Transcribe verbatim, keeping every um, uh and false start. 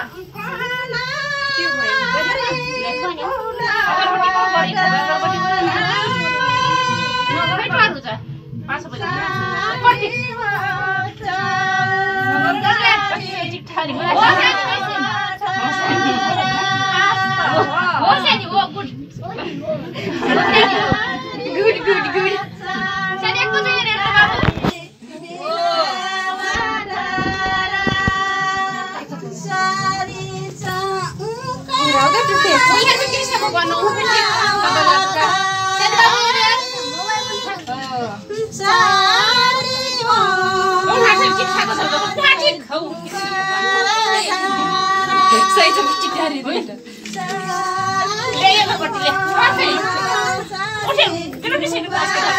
के भयो लेख्नु अगरबत्ती को गरी अगरबत्ती को नगरै पार हुन्छ पाँच बजे कति चिट्ठारी हो सानी हो गुड गुड गुड गुड सानी एक बजे हेरेर बाबु राउडा टुटे उहाँ चाहिँ कृष्णको गर्नु उहाँ चाहिँ चिट्ठाको छ पाटी खाऊ सही छ चिट्ठारी रे ले यो पट्टिले उठे मेरो किसिमको